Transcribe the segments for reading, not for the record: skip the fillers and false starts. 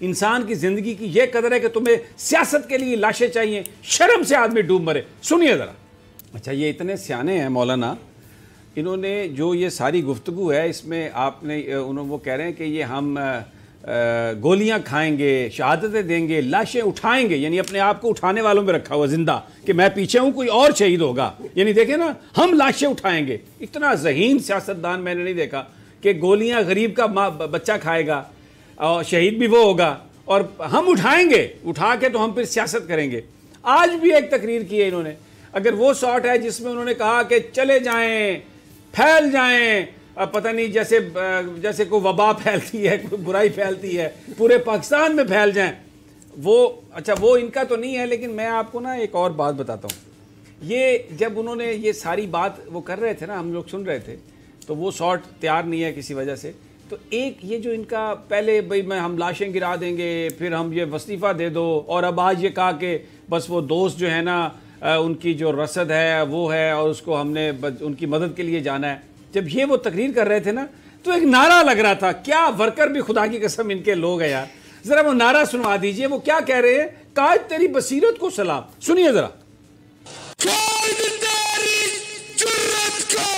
انسان کی زندگی کی یہ قدر ہے کہ تمہیں سیاست کے لیے لاشیں چاہیے، شرم سے آدمی ڈوب مرے. سنیے ذرا. اچھا یہ اتنے سیانے ہیں مولانا، انہوں نے جو یہ ساری گفتگو ہے اس میں آپ نے وہ کہہ رہے ہیں کہ یہ ہم گولیاں کھائیں گے، شہادتیں دیں گے، لاشیں اٹھائیں گے، یعنی اپنے آپ کو اٹھانے والوں میں رکھا ہوا زندہ کہ میں پیچھے ہوں کوئی اور شہید ہوگا. یعنی دیکھیں نا، ہم لاشیں اٹھائیں گے. اتنا ذہین سیاستدان میں نے نہیں دیکھا کہ گولیاں غریب کا بچہ کھائے گا اور شہید بھی وہ ہوگا اور ہم اٹھائیں گے، اٹھا کے تو ہم پھر سیاست کریں گے. آج بھی ایک تقریر کی ہے انہوں نے. اگر وہ سارٹ ہے جس میں انہوں نے کہا کہ چلے جائیں، پھیل جائیں، پتہ نہیں جیسے کوئی وبا پھیلتی ہے، کوئی برائی پھیلتی ہے، پورے پاکستان میں پھیل جائیں، وہ ان کا تو نہیں ہے. لیکن میں آپ کو نا ایک اور بات بتاتا ہوں. یہ جب انہوں نے یہ ساری بات وہ کر رہے تھے نا، ہم لوگ سن رہے تھے، تو وہ سارٹ تیار نہیں ہے کسی وجہ سے. تو ایک یہ جو ان کا پہلے ہم لاشیں گرا دیں گے، پھر ہم یہ وظیفہ دے دو، اور اب آج یہ کہا کہ بس وہ دوست جو ہے نا ان کی جو رصد ہے وہ ہے اور اس کو ہم نے ان کی مدد کے لیے جانا ہے. جب یہ وہ تقریر کر رہے تھے نا تو ایک نعرہ لگ رہا تھا. کیا ورکر بھی خدا کی قسم ان کے لوگ ہیں یار. ذرا وہ نعرہ سنوا دیجئے. وہ کیا کہہ رہے ہیں؟ قائد تیری بصیرت کو سلام. سنیے ذرا. قائد تیری جرت کو،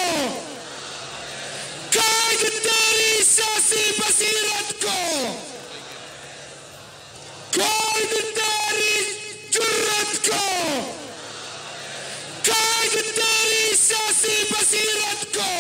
قائد تیری سیاسی بصیرت کو، قائد تیری جرت کو، قائد تیری سیاسی بصیرت کو.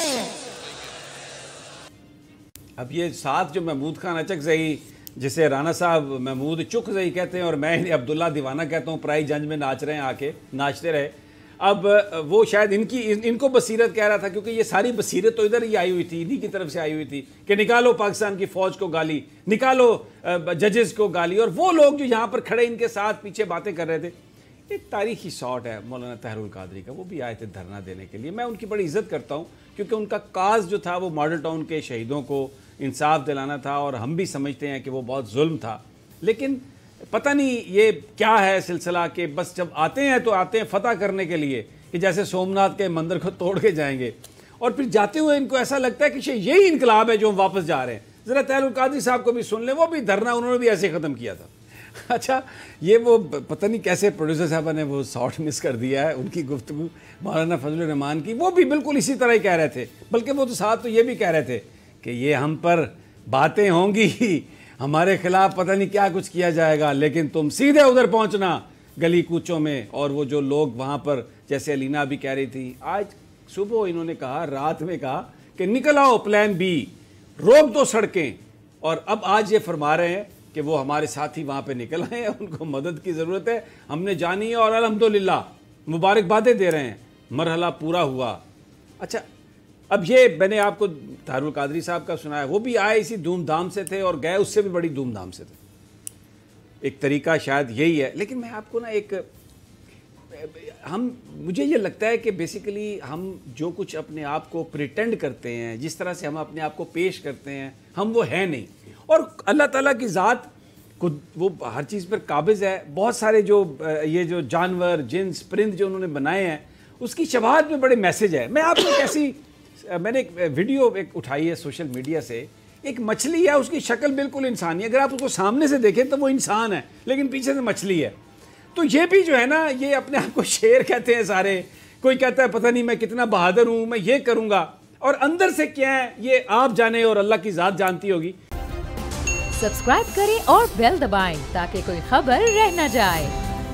اب یہ ساتھ جو محمود خان اچکزئی، جسے رانا صاحب محمود چکزئی کہتے ہیں اور میں انہیں عبداللہ دیوانہ کہتا ہوں، پرائی جنج میں ناچ رہے ہیں، آ کے ناچتے رہے. اب وہ شاید ان کو بصیرت کہہ رہا تھا، کیونکہ یہ ساری بصیرت تو ادھر ہی آئی ہوئی تھی، انہی کی طرف سے آئی ہوئی تھی کہ نکالو پاکستان کی فوج کو گالی، نکالو ججز کو گالی. اور وہ لوگ جو یہاں پر کھڑے ان کے ساتھ پیچھے باتیں کر رہے تھے. ایک تاریخی شاٹ ہے مولانا طاہر القادری کا، وہ بھی آئے تھے دھرنا دینے کے لیے. میں ان کی بڑی عزت کرتا ہوں کیونکہ ان کا کاز جو تھا وہ ماڈل ٹاؤن کے شہیدوں کو انصاف دلانا تھا، اور ہم بھی سمجھتے ہیں کہ وہ بہت ظلم تھا. لیکن پتہ نہیں یہ کیا ہے سلسلہ کہ بس جب آتے ہیں تو آتے ہیں فتح کرنے کے لیے، کہ جیسے سومناتھ کے مندر کو توڑ کے جائیں گے، اور پھر جاتے ہوئے ان کو ایسا لگتا ہے کہ یہی انقلاب ہے جو ہم واپس جا رہے ہیں. ذرا طاہر القادری صاحب کو بھی سن لیں، وہ بھی دھرنا انہوں نے بھی ایسے ختم کیا تھا. اچھا یہ وہ پتہ نہیں کیسے پروڈیوسر صاحبہ نے وہ شاٹ مس کر دیا ہے ان کی گفتگو مولانا فضل الرحمان کی. وہ بھی بالکل اسی طرح ہی کہہ رہے تھے، بلکہ وہ تو ساتھ تو یہ بھی کہہ رہے تھے کہ یہ ہم پر باتیں ہوں گی، ہمارے خلاف پتہ نہیں کیا کچھ کیا جائے گا، لیکن تم سیدھے ادھر پہنچنا گلی کوچوں میں. اور وہ جو لوگ وہاں پر، جیسے علینا بھی کہہ رہی تھی، آج صبح انہوں نے کہا، رات میں کہا کہ نکل آؤ پلان بی، روک دو سڑکیں. اور اب آج یہ فرما رہے ہیں کہ وہ ہمارے ساتھی وہاں پہ نکل آئے ہیں، ان کو مدد کی ضرورت ہے، ہم نے جانی ہے، اور الحمدللہ مبارکبادیں دے رہے ہیں، مرحلہ پورا ہوا. اچھا اب یہ میں نے آپ کو طاہر القادری صاحب کا سنایا، وہ بھی آئے اسی دھوم دھام سے تھے اور گئے اس سے بھی بڑی دھوم دھام سے تھے. ایک طریقہ شاید یہی ہے. لیکن میں آپ کو نا مجھے یہ لگتا ہے کہ بیسیکلی ہم جو کچھ اپنے آپ کو پریٹینڈ کرتے ہیں، جس طرح سے ہم اپنے آپ کو پیش کرتے ہیں، ہم وہ ہیں نہیں. اور اللہ تعالیٰ کی ذات وہ ہر چیز پر قابض ہے. بہت سارے یہ جو جانور، جنس، پرند جو انہوں نے بنائے ہیں، اس کی شباہت میں بڑے میسج ہے. میں آپ کو میں نے ایک ویڈیو اٹھائی ہے سوشل میڈیا سے. ایک مچھلی ہے، اس کی شکل بالکل انسانی ہے، اگر آپ اس کو سامنے سے دیکھیں تو وہ انسان ہے، لیکن پیچھے سے مچھلی ہے. تو یہ بھی جو ہے نا، یہ اپنے آپ کو شیر کہتے ہیں سارے. کوئی کہتا ہے پتہ نہیں میں کتنا بہادر ہوں، میں یہ کروں گا، اور اندر سے کیا ہے یہ آپ جانے اور اللہ کی ذات جانتی ہوگی. سبسکرائب کریں اور بیل دبائیں تاکہ کوئی خبر رہ نہ جائے.